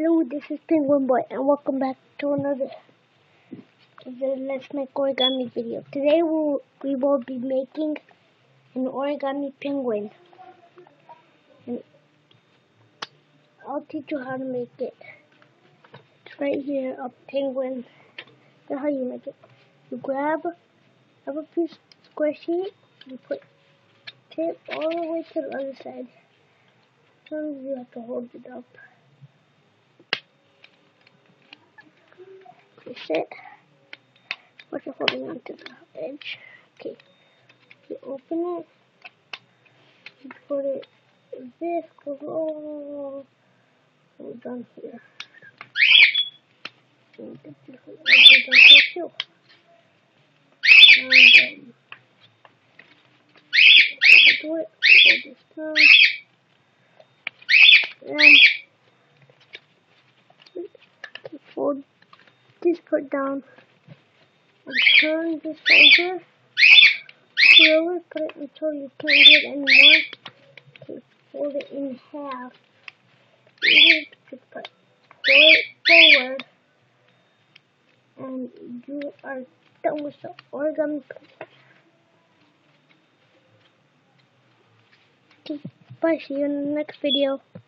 Hello, this is Penguin Boy, and welcome back to another Let's Make Origami video. Today we will be making an origami penguin, and I'll teach you how to make it. It's right here, a penguin. That's how you make it. You grab a piece of square sheet, you put tape all the way to the other side. Sometimes you have to hold it up. Push it. What you're holding onto the edge. Okay. You open it. You put it. This goes all down here. And this is down here too. And then do it. Hold this down. And hold this part down. And turn this over. Slowly put it until you can't do it anymore. Okay, fold it in half. You just pull it forward. And you are done with the origami. Okay, bye. See you in the next video.